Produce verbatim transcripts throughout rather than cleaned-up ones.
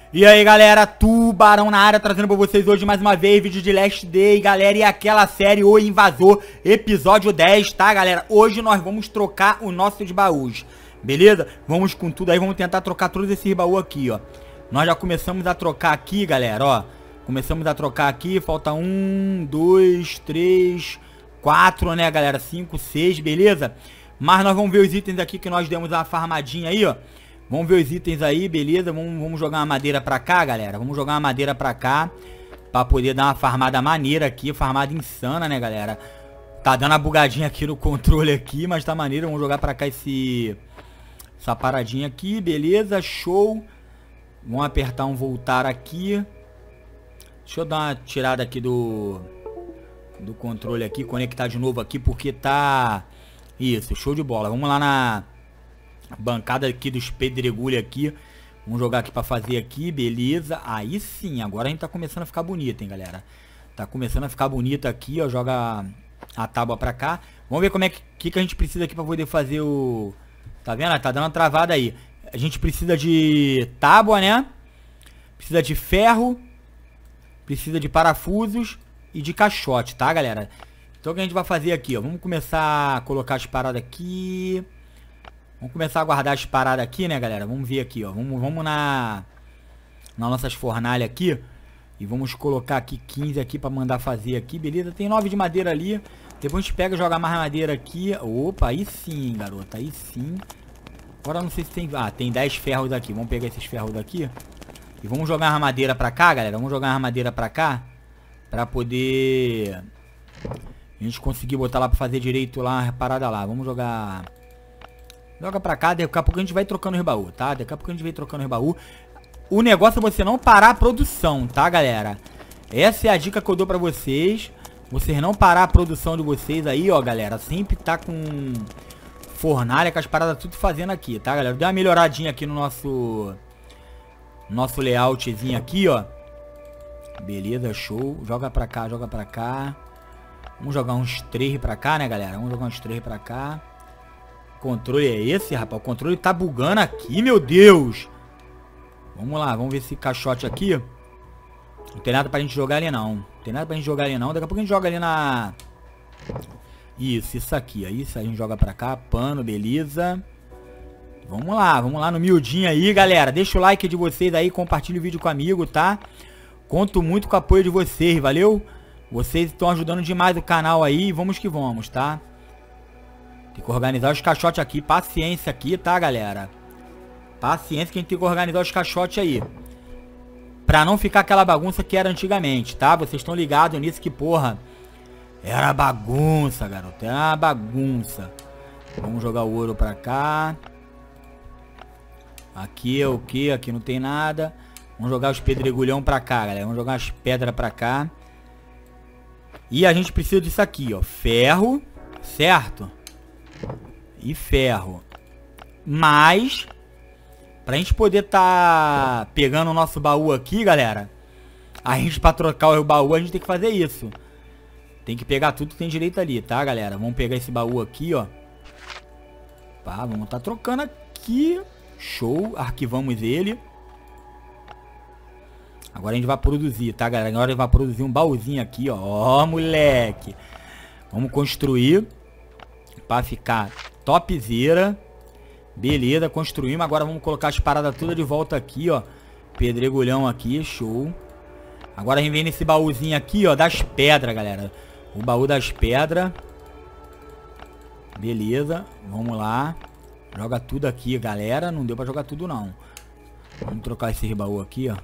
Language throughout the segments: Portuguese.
E aí galera, Tubarão na área, trazendo pra vocês hoje mais uma vez vídeo de Last Day, galera, e aquela série O Invasor, episódio dez, tá galera? Hoje nós vamos trocar os nossos baús, beleza? Vamos com tudo aí, vamos tentar trocar todos esses baús aqui, ó. Nós já começamos a trocar aqui, galera, ó. Começamos a trocar aqui, falta um, dois, três, quatro, né galera, cinco, seis, beleza? Mas nós vamos ver os itens aqui que nós demos uma farmadinha aí, ó. Vamos ver os itens aí, beleza? Vamos, vamos jogar uma madeira pra cá, galera. Vamos jogar uma madeira pra cá. Pra poder dar uma farmada maneira aqui. Farmada insana, né, galera? Tá dando uma bugadinha aqui no controle aqui, mas tá maneiro. Vamos jogar pra cá esse... essa paradinha aqui, beleza? Show. Vamos apertar um voltar aqui. Deixa eu dar uma tirada aqui do... do controle aqui. Conectar de novo aqui, porque tá... Isso, show de bola. Vamos lá na... bancada aqui dos pedregulhos aqui. Vamos jogar aqui pra fazer aqui, beleza. Aí sim, agora a gente tá começando a ficar bonito, hein, galera. Tá começando a ficar bonito aqui, ó. Joga a tábua pra cá. Vamos ver como é que, que, que a gente precisa aqui pra poder fazer o... Tá vendo? Tá dando uma travada aí. A gente precisa de tábua, né? Precisa de ferro. Precisa de parafusos e de caixote, tá, galera? Então o que a gente vai fazer aqui, ó. Vamos começar a colocar as paradas aqui. Vamos começar a guardar as paradas aqui, né, galera? Vamos ver aqui, ó. Vamos, vamos na... nas nossas fornalhas aqui. E vamos colocar aqui quinze aqui pra mandar fazer aqui, beleza? Tem nove de madeira ali. Depois a gente pega e joga mais madeira aqui. Opa, aí sim, garota. Aí sim. Agora não sei se tem... Ah, tem dez ferros aqui. Vamos pegar esses ferros daqui. E vamos jogar a madeira pra cá, galera. Vamos jogar a madeira pra cá. Pra poder... a gente conseguir botar lá pra fazer direito lá, a parada lá. Vamos jogar... Joga pra cá, daqui a pouco a gente vai trocando os baús, tá? Daqui a pouco a gente vai trocando os baús. O negócio é você não parar a produção, tá, galera? Essa é a dica que eu dou pra vocês. Vocês não parar a produção de vocês aí, ó, galera. Sempre tá com fornalha, com as paradas tudo fazendo aqui, tá, galera? Deu uma melhoradinha aqui no nosso... nosso layoutzinho aqui, ó. Beleza, show. Joga pra cá, joga pra cá. Vamos jogar uns três pra cá, né, galera? Vamos jogar uns três pra cá. Controle é esse, rapaz? O controle tá bugando aqui, meu Deus. Vamos lá, vamos ver esse caixote aqui. Não tem nada pra gente jogar ali, não. Não tem nada pra gente jogar ali, não. Daqui a pouco a gente joga ali na... Isso, isso aqui. Aí isso a gente joga pra cá. Pano, beleza. Vamos lá, vamos lá no miudinho aí, galera. Deixa o like de vocês aí, compartilha o vídeo com o amigo, tá? Conto muito com o apoio de vocês, valeu? Vocês estão ajudando demais o canal aí. Vamos que vamos, tá? Tem que organizar os caixotes aqui. Paciência aqui, tá, galera? Paciência que a gente tem que organizar os caixotes aí. Pra não ficar aquela bagunça que era antigamente, tá? Vocês estão ligados nisso que, porra, era bagunça, garoto. Era uma bagunça. Vamos jogar o ouro pra cá. Aqui é o que? Aqui não tem nada. Vamos jogar os pedregulhão pra cá, galera. Vamos jogar as pedras pra cá. E a gente precisa disso aqui, ó. Ferro, certo? E ferro. Mas pra gente poder tá pegando o nosso baú aqui, galera, a gente pra trocar o baú a gente tem que fazer isso. Tem que pegar tudo que tem direito ali, tá, galera? Vamos pegar esse baú aqui, ó. Pá, vamos tá trocando aqui. Show, arquivamos ele. Agora a gente vai produzir, tá, galera? Agora a gente vai produzir um baúzinho aqui, ó. Ó, moleque. Vamos construir pra ficar topzera. Beleza, construímos. Agora vamos colocar as paradas todas de volta aqui, ó. Pedregulhão aqui, show. Agora a gente vem nesse baúzinho aqui, ó, das pedras, galera. O baú das pedras. Beleza, vamos lá. Joga tudo aqui, galera. Não deu pra jogar tudo, não. Vamos trocar esse baú aqui, ó.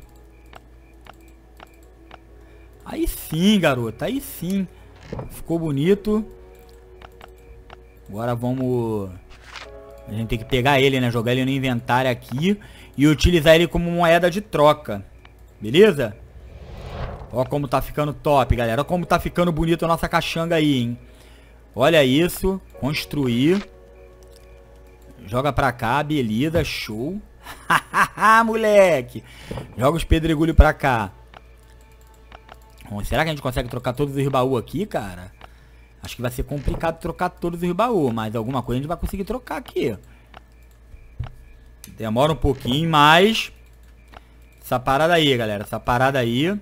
Aí sim, garota. Aí sim. Ficou bonito. Agora vamos... a gente tem que pegar ele, né? Jogar ele no inventário aqui. E utilizar ele como moeda de troca. Beleza? Ó como tá ficando top, galera. Ó como tá ficando bonito a nossa caixanga aí, hein? Olha isso. Construir. Joga pra cá. Beleza. Show. Hahaha, moleque. Joga os pedregulhos pra cá. Bom, será que a gente consegue trocar todos os baús aqui, cara? Acho que vai ser complicado trocar todos os baús, mas alguma coisa a gente vai conseguir trocar aqui. Demora um pouquinho, mas Essa parada aí, galera. Essa parada aí.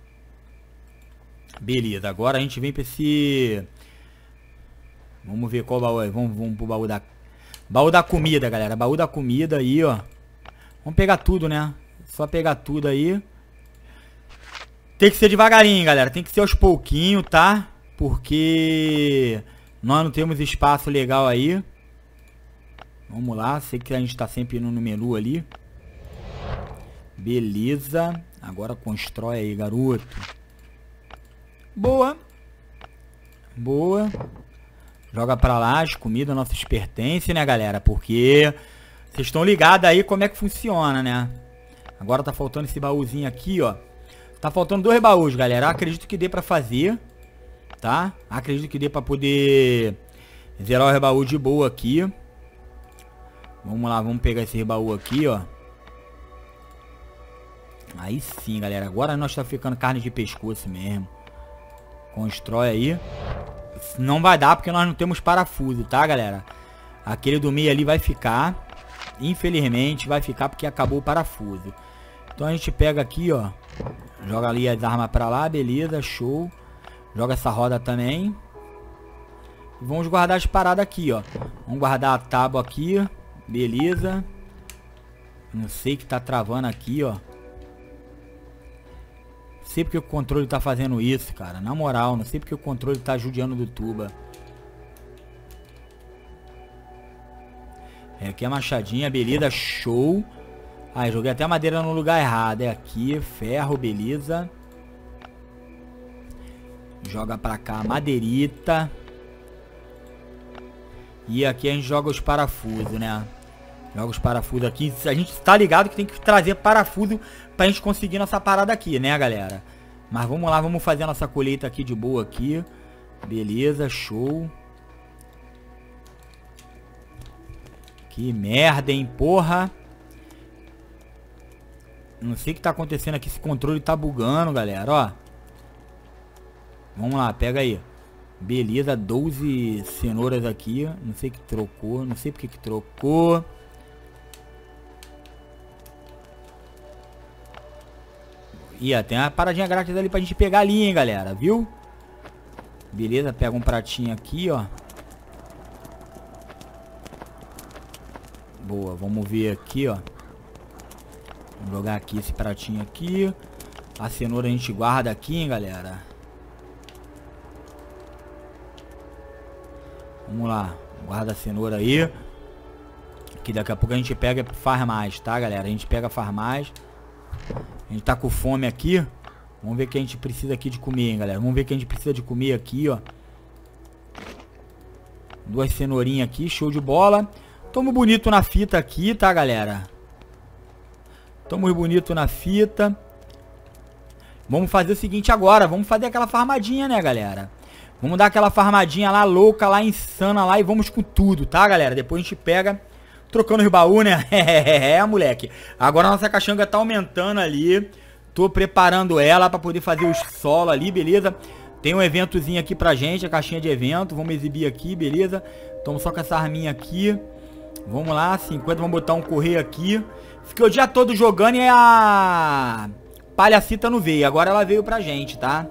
Beleza, agora a gente vem pra esse... Vamos ver qual baú é. Vamos, vamos pro baú da... Baú da comida, galera. Baú da comida aí, ó. Vamos pegar tudo, né? Só pegar tudo aí. Tem que ser devagarinho, galera. Tem que ser aos pouquinhos, tá? Porque nós não temos espaço legal aí. Vamos lá. Sei que a gente tá sempre indo no menu ali. Beleza. Agora constrói aí, garoto. Boa. Boa. Joga pra lá as comidas, nossos pertences, né, galera? Porque vocês estão ligados aí como é que funciona, né? Agora tá faltando esse baúzinho aqui, ó. Tá faltando dois baús, galera. Acredito que dê pra fazer, tá? Acredito que dê pra poder zerar os baús de boa aqui. Vamos lá, vamos pegar esse baú aqui, ó. Aí sim, galera. Agora nós tá ficando carne de pescoço mesmo. Constrói aí. Não vai dar porque nós não temos parafuso, tá, galera? Aquele do meio ali vai ficar. Infelizmente vai ficar porque acabou o parafuso. Então a gente pega aqui, ó. Joga ali as armas pra lá, beleza, show. Joga essa roda também. E vamos guardar as paradas aqui, ó. Vamos guardar a tábua aqui. Beleza. Não sei o que tá travando aqui, ó. Não sei porque o controle tá fazendo isso, cara. Na moral, não sei porque o controle tá judiando do tuba. É, aqui é a machadinha, beleza, show. Ai, joguei até a madeira no lugar errado. É aqui, ferro, beleza. Joga pra cá a madeirita. E aqui a gente joga os parafusos, né? Joga os parafusos aqui. A gente tá ligado que tem que trazer parafuso pra gente conseguir nossa parada aqui, né, galera? Mas vamos lá, vamos fazer a nossa colheita aqui de boa aqui. Beleza, show. Que merda, hein, porra. Não sei o que tá acontecendo aqui. Esse controle tá bugando, galera, ó. Vamos lá, pega aí. Beleza, doze cenouras aqui. Não sei o que trocou, não sei porque que trocou. Ih, tem uma paradinha grátis ali pra gente pegar ali, hein, galera, viu? Beleza, pega um pratinho aqui, ó. Boa, vamos ver aqui, ó. Vamos jogar aqui esse pratinho aqui. A cenoura a gente guarda aqui, hein, galera. Vamos lá, guarda a cenoura aí. Que daqui a pouco a gente pega e faz mais, tá, galera? A gente pega, faz mais. A gente tá com fome aqui. Vamos ver o que a gente precisa aqui de comer, hein, galera. Vamos ver o que a gente precisa de comer aqui, ó. Duas cenourinhas aqui, show de bola. Tamo bonito na fita aqui, tá, galera? Tamo bonito na fita. Vamos fazer o seguinte agora. Vamos fazer aquela farmadinha, né, galera? Vamos dar aquela farmadinha lá, louca, lá, insana lá. E vamos com tudo, tá, galera? Depois a gente pega... Trocando os baús, né? É, moleque. Agora a nossa caixanga tá aumentando ali. Tô preparando ela pra poder fazer os solo ali, beleza? Tem um eventozinho aqui pra gente, a caixinha de evento. Vamos exibir aqui, beleza? Tamo só com essa arminha aqui. Vamos lá, cinquenta, vamos botar um correio aqui. Fiquei o dia todo jogando e a palhacita não veio. Agora ela veio pra gente, tá?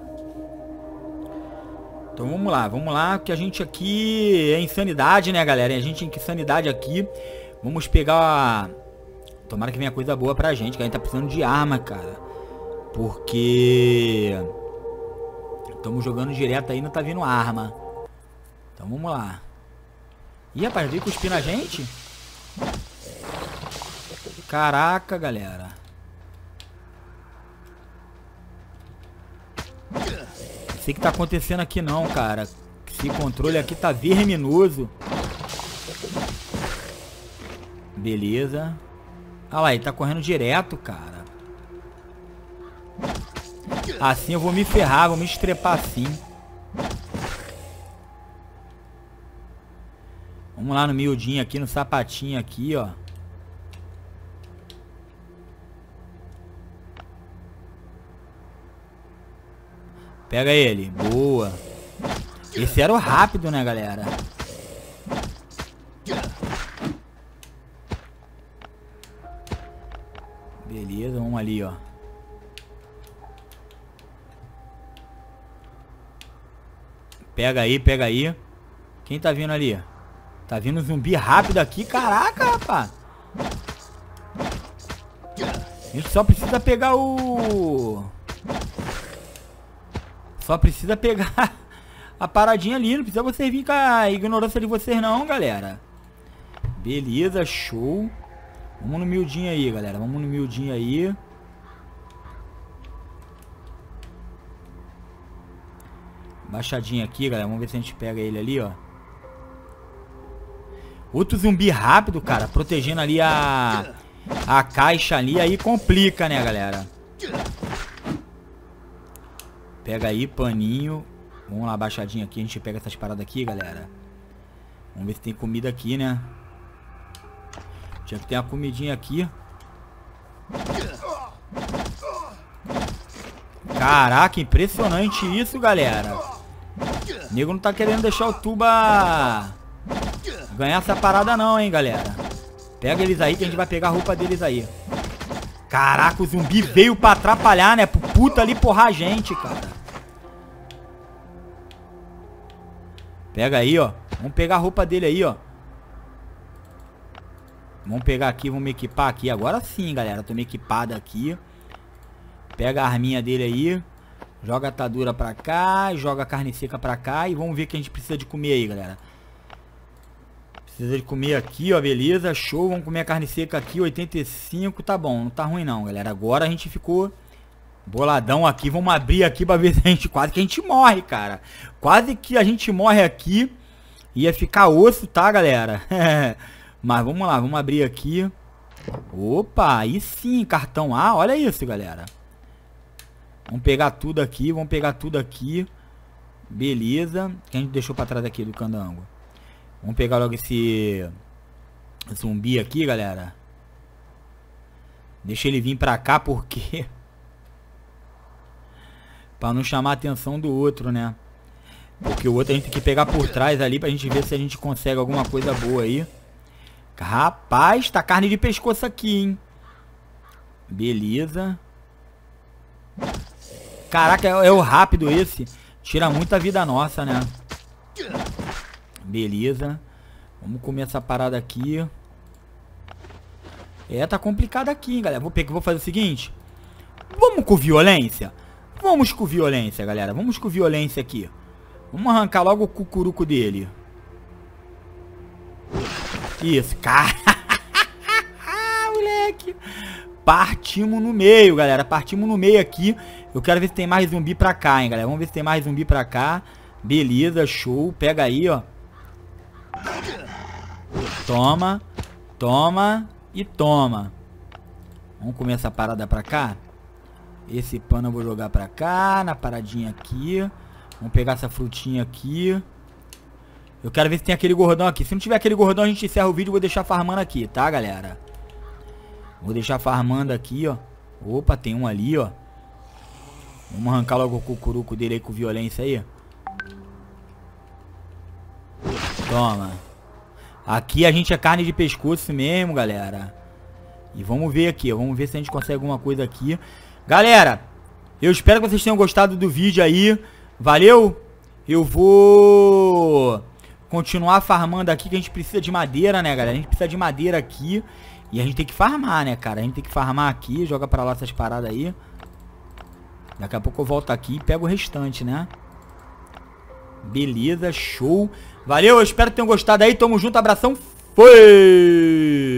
Então vamos lá, vamos lá. Que a gente aqui é insanidade, né, galera? A gente tem que insanidade aqui. Vamos pegar... Tomara que venha coisa boa pra gente, que a gente tá precisando de arma, cara. Porque... Estamos jogando direto aí, não tá vindo arma. Então vamos lá. Ih, rapaz, veio cuspir na gente? Caraca, galera. Não sei o que tá acontecendo aqui não, cara. Esse controle aqui tá verminoso. Beleza. Olha lá, ele tá correndo direto, cara. Assim eu vou me ferrar, vou me estrepar assim. Vamos lá no miudinho aqui, no sapatinho aqui, ó. Pega ele, boa. Esse era o rápido, né, galera? Beleza, vamos ali, ó. Pega aí, pega aí. Quem tá vindo ali? Tá vindo zumbi rápido aqui. Caraca, rapaz. A gente só precisa pegar o... Só precisa pegar a paradinha ali. Não precisa vocês vir com a ignorância de vocês não, galera. Beleza, show. Vamos no miudinho aí, galera. Vamos no miudinho aí. Baixadinha aqui, galera. Vamos ver se a gente pega ele ali, ó. Outro zumbi rápido, cara. Protegendo ali a... A caixa ali. Aí complica, né, galera? Pega aí, paninho. Vamos lá, baixadinha aqui. A gente pega essas paradas aqui, galera. Vamos ver se tem comida aqui, né? Tinha que ter uma comidinha aqui. Caraca, impressionante isso, galera. O nego não tá querendo deixar o Tuba ganhar essa parada não, hein, galera. Pega eles aí que a gente vai pegar a roupa deles aí. Caraca, o zumbi veio pra atrapalhar, né? Pro puta ali porrar a gente, cara. Pega aí, ó. Vamos pegar a roupa dele aí, ó. Vamos pegar aqui, vamos me equipar aqui. Agora sim, galera. Tô me equipado aqui. Pega a arminha dele aí. Joga a atadura pra cá. Joga a carne seca pra cá. E vamos ver o que a gente precisa de comer aí, galera. Precisa de comer aqui, ó. Beleza, show. Vamos comer a carne seca aqui. oitenta e cinco. Tá bom, não tá ruim não, galera. Agora a gente ficou boladão aqui. Vamos abrir aqui pra ver se a gente... Quase que a gente morre, cara. Quase que a gente morre aqui. Ia ficar osso, tá, galera? Mas vamos lá, vamos abrir aqui. Opa, aí sim, cartão A. Olha isso, galera. Vamos pegar tudo aqui, vamos pegar tudo aqui. Beleza. O que a gente deixou pra trás aqui do candango? Vamos pegar logo esse zumbi aqui, galera. Deixa ele vir pra cá, porque... Pra não chamar a atenção do outro, né? Porque o outro a gente tem que pegar por trás ali pra gente ver se a gente consegue alguma coisa boa aí. Rapaz, tá carne de pescoço aqui, hein? Beleza. Caraca, é, é o rápido esse. Tira muita vida nossa, né? Beleza. Vamos comer essa parada aqui. É, tá complicado aqui, hein, galera. Vou, pegar, vou fazer o seguinte. Vamos com violência? Vamos com violência, galera. Vamos com violência aqui. Vamos arrancar logo o cucuruco dele. Isso, cara. Moleque. Partimos no meio, galera. Partimos no meio aqui. Eu quero ver se tem mais zumbi pra cá, hein, galera. Vamos ver se tem mais zumbi pra cá. Beleza, show. Pega aí, ó. Toma. Toma. E toma. Vamos comer essa parada pra cá. Esse pano eu vou jogar pra cá. Na paradinha aqui. Vamos pegar essa frutinha aqui. Eu quero ver se tem aquele gordão aqui. Se não tiver aquele gordão, a gente encerra o vídeo. Vou deixar farmando aqui, tá, galera? Vou deixar farmando aqui, ó. Opa, tem um ali, ó. Vamos arrancar logo o cucuruco dele aí com violência aí. Toma. Aqui a gente é carne de pescoço mesmo, galera. E vamos ver aqui, ó. Vamos ver se a gente consegue alguma coisa aqui. Galera, eu espero que vocês tenham gostado do vídeo aí. Valeu? Eu vou continuar farmando aqui, que a gente precisa de madeira, né, galera? A gente precisa de madeira aqui. E a gente tem que farmar, né, cara? A gente tem que farmar aqui. Joga pra lá essas paradas aí. Daqui a pouco eu volto aqui e pego o restante, né? Beleza, show. Valeu, eu espero que tenham gostado aí. Tamo junto, abração. Foi!